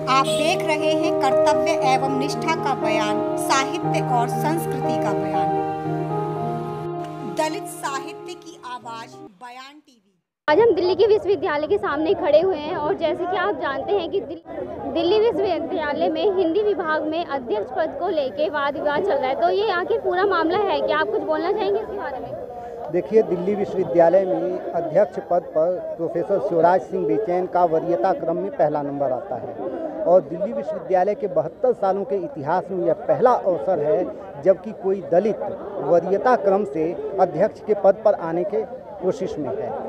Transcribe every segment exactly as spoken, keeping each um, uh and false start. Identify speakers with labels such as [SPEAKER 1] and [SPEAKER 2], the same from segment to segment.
[SPEAKER 1] आप देख रहे हैं कर्तव्य एवं निष्ठा का बयान, साहित्य और संस्कृति का बयान। दलित साहित्य की आवाज, बयान टीवी।
[SPEAKER 2] आज हम दिल्ली के विश्वविद्यालय के सामने खड़े हुए हैं और जैसे कि आप जानते हैं कि दिल्ली विश्वविद्यालय में हिंदी विभाग में अध्यक्ष पद को लेके वाद विवाद चल रहा है, तो ये आखिर पूरा मामला है क्या? आप कुछ बोलना चाहेंगे इसके बारे में?
[SPEAKER 3] देखिए, दिल्ली विश्वविद्यालय में अध्यक्ष पद पर प्रोफेसर शिवराज सिंह बेचैन का वरीयता क्रम में पहला नंबर आता है और दिल्ली विश्वविद्यालय के बहत्तर सालों के इतिहास में यह पहला अवसर है जबकि कोई दलित वरीयता क्रम से अध्यक्ष के पद पर आने के कोशिश में है।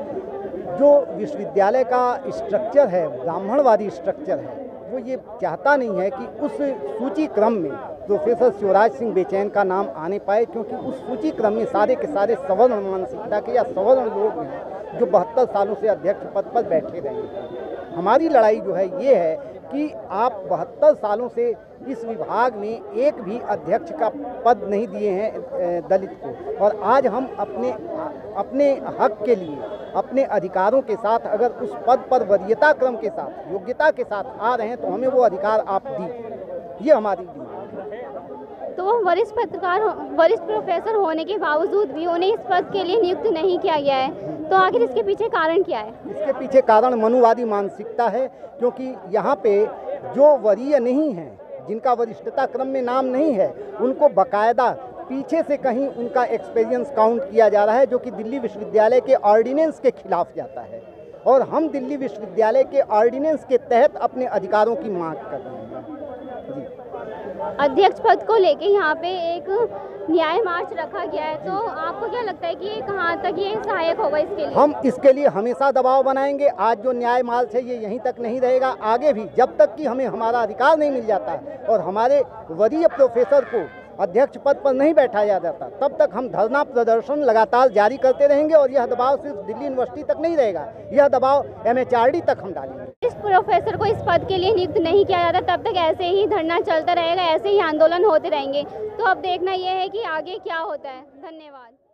[SPEAKER 3] जो विश्वविद्यालय का स्ट्रक्चर है, ब्राह्मणवादी स्ट्रक्चर है, वो ये चाहता नहीं है कि उस सूची क्रम में प्रोफेसर शिवराज सिंह बेचैन का नाम आने पाए, क्योंकि उस सूची क्रम में सारे के सारे सवर्ण मानसिकता के या सवर्ण लोग हैं जो बहत्तर सालों से अध्यक्ष पद पर बैठे रहे हैं। हमारी लड़ाई जो है ये है कि आप बहत्तर सालों से इस विभाग में एक भी अध्यक्ष का पद नहीं दिए हैं दलित को, और आज हम अपने अपने हक के लिए, अपने अधिकारों के साथ अगर उस पद पर वरीयता क्रम के साथ, योग्यता के साथ आ रहे हैं तो हमें वो अधिकार आप दी। ये हमारी डिमांड है।
[SPEAKER 2] तो वरिष्ठ पत्रकार, वरिष्ठ प्रोफेसर होने के बावजूद भी उन्हें इस पद के लिए नियुक्त नहीं किया गया है, तो आखिर इसके पीछे कारण क्या है?
[SPEAKER 3] इसके पीछे कारण मनुवादी मानसिकता है, क्योंकि यहाँ पे जो वरीय नहीं है, जिनका वरिष्ठता क्रम में नाम नहीं है, उनको बाकायदा पीछे से कहीं उनका एक्सपीरियंस काउंट किया जा रहा है, जो कि दिल्ली विश्वविद्यालय के ऑर्डिनेंस के खिलाफ जाता है। और हम दिल्ली विश्वविद्यालय के ऑर्डिनेंस के तहत अपने अधिकारों की मांग कर रहे हैं। जी,
[SPEAKER 2] अध्यक्ष पद को लेके यहाँ पे एक न्याय मार्च रखा गया है, तो आपको क्या लगता है कि ये कहाँ तक ये सहायक होगा इसके लिए?
[SPEAKER 3] हम इसके लिए हमेशा दबाव बनाएंगे। आज जो न्याय मार्च है ये यहीं तक नहीं रहेगा, आगे भी जब तक कि हमें हमारा अधिकार नहीं मिल जाता और हमारे वरीय प्रोफेसर को अध्यक्ष पद पर नहीं बैठाया जाता, तब तक हम धरना प्रदर्शन लगातार जारी करते रहेंगे। और यह दबाव सिर्फ दिल्ली यूनिवर्सिटी तक नहीं रहेगा, यह दबाव एम एच आर डी तक हम डालेंगे।
[SPEAKER 2] इस प्रोफेसर को इस पद के लिए नियुक्त नहीं किया जाता, तब तक ऐसे ही धरना चलता रहेगा, ऐसे ही आंदोलन होते रहेंगे। तो अब देखना यह है कि आगे क्या होता है। धन्यवाद।